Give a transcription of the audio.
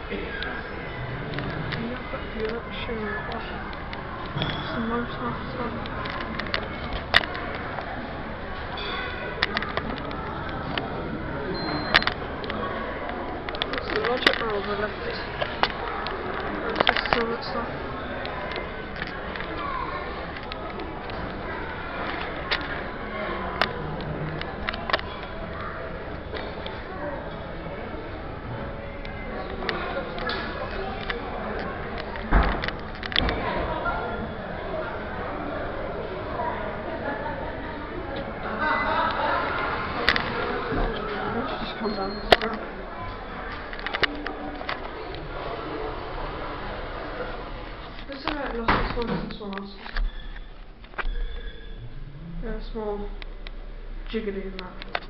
And you've got a few little shoes. Some moter stuff. Logic or overlifted? Or is this still that stuff? Let's just come down this door. This one else. Yeah, small jiggly in that.